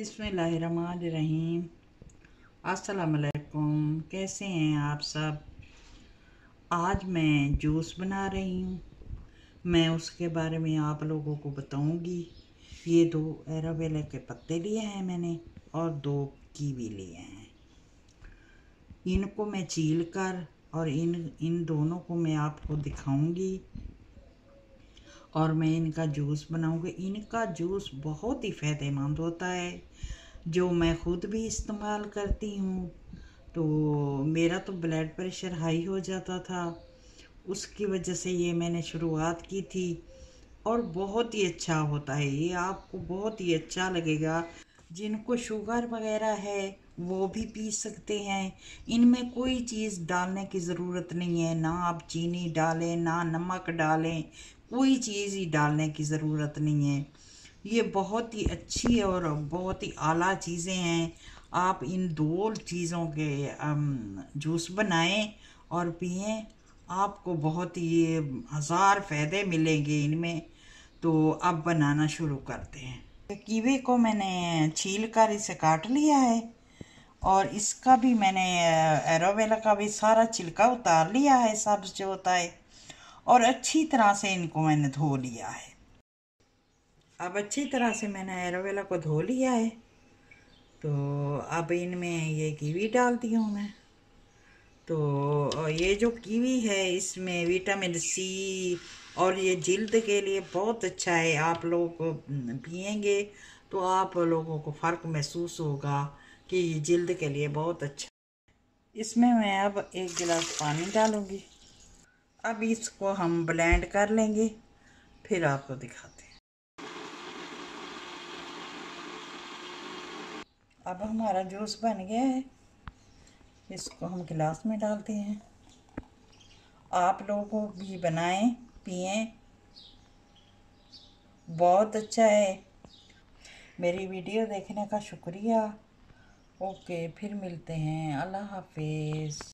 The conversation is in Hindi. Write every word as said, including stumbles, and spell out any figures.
बिस्मिल्लाहिर्रहमानिर्रहीम। अस्सलाम वालेकुम। कैसे हैं आप सब? आज मैं जूस बना रही हूँ। मैं उसके बारे में आप लोगों को बताऊंगी। ये दो एलोवेरा के पत्ते लिए हैं मैंने और दो कीवी लिए हैं। इनको मैं छील कर और इन इन दोनों को मैं आपको दिखाऊंगी और मैं इनका जूस बनाऊंगी। इनका जूस बहुत ही फ़ायदेमंद होता है, जो मैं ख़ुद भी इस्तेमाल करती हूँ। तो मेरा तो ब्लड प्रेशर हाई हो जाता था, उसकी वजह से ये मैंने शुरुआत की थी और बहुत ही अच्छा होता है। ये आपको बहुत ही अच्छा लगेगा। जिनको शुगर वगैरह है वो भी पी सकते हैं। इनमें कोई चीज़ डालने की ज़रूरत नहीं है, ना आप चीनी डालें ना नमक डालें, कोई चीज़ ही डालने की ज़रूरत नहीं है। ये बहुत ही अच्छी और बहुत ही आला चीज़ें हैं। आप इन दो चीज़ों के जूस बनाएं और पिएं, आपको बहुत ही हज़ार फ़ायदे मिलेंगे इनमें। तो अब बनाना शुरू करते हैं। कीवी को मैंने छील कर इसे काट लिया है और इसका भी मैंने एलोवेरा का भी सारा छिलका उतार लिया है, सब्ज़ जो होता है, और अच्छी तरह से इनको मैंने धो लिया है। अब अच्छी तरह से मैंने एलोवेरा को धो लिया है। तो अब इनमें ये कीवी डालती हूँ मैं। तो ये जो कीवी है इसमें विटामिन सी और ये जिल्द के लिए बहुत अच्छा है। आप लोग पिएंगे तो आप लोगों को फ़र्क महसूस होगा कि ये जिल्द के लिए बहुत अच्छा। इसमें मैं अब एक गिलास पानी डालूंगी। अब इसको हम ब्लेंड कर लेंगे, फिर आपको दिखाते हैं। अब हमारा जूस बन गया है, इसको हम गिलास में डालते हैं। आप लोगों भी बनाएं, पिएं, बहुत अच्छा है। मेरी वीडियो देखने का शुक्रिया। ओके, फिर मिलते हैं। अल्लाह हाफिज़।